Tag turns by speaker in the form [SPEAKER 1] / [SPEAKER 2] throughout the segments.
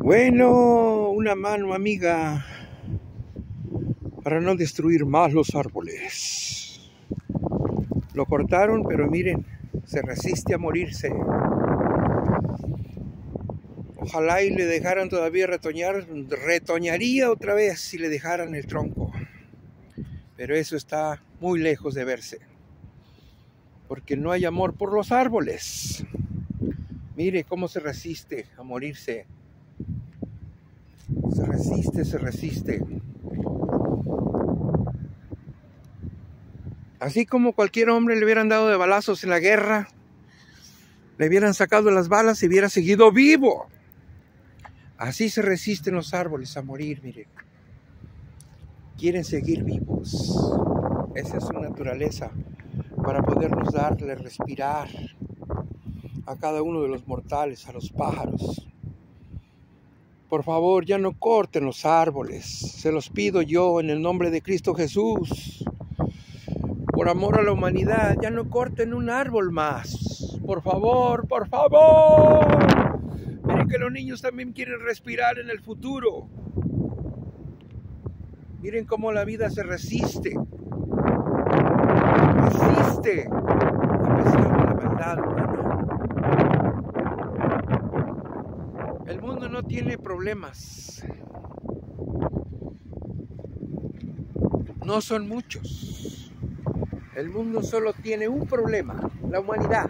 [SPEAKER 1] Bueno, una mano amiga para no destruir más los árboles. Lo cortaron, pero miren, se resiste a morirse. Ojalá y le dejaran todavía retoñar, retoñaría otra vez si le dejaran el tronco. Pero eso está muy lejos de verse, porque no hay amor por los árboles. Mire cómo se resiste a morirse. Se resiste, se resiste. Así como cualquier hombre le hubieran dado de balazos en la guerra, le hubieran sacado las balas y hubiera seguido vivo. Así se resisten los árboles a morir, miren. Quieren seguir vivos. Esa es su naturaleza, para podernos darle respirar a cada uno de los mortales, a los pájaros. Por favor, ya no corten los árboles. Se los pido yo en el nombre de Cristo Jesús. Por amor a la humanidad, ya no corten un árbol más. Por favor, por favor. Miren que los niños también quieren respirar en el futuro. Miren cómo la vida se resiste. Resiste a pesar de la maldad humana. El mundo no tiene problemas. No son muchos. El mundo solo tiene un problema, la humanidad.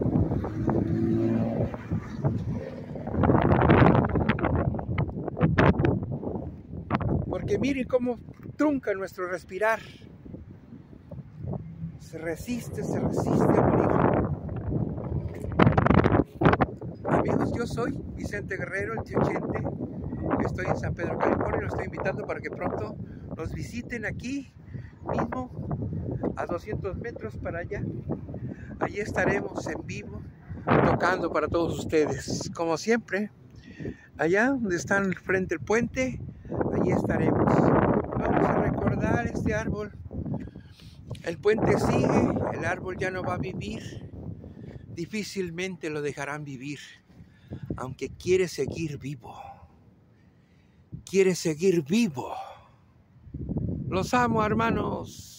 [SPEAKER 1] Porque miren cómo trunca nuestro respirar. Se resiste a morir. Amigos, yo soy Vicente Guerrero, el tío Chente. Estoy en San Pedro, California. Los estoy invitando para que pronto nos visiten aquí mismo, a 200 metros para allá. Allí estaremos en vivo, tocando para todos ustedes. Como siempre, allá donde están frente al puente, allí estaremos. Vamos a recordar este árbol. El puente sigue, el árbol ya no va a vivir. Difícilmente lo dejarán vivir, aunque quiere seguir vivo. Quiere seguir vivo. Los amo, hermanos.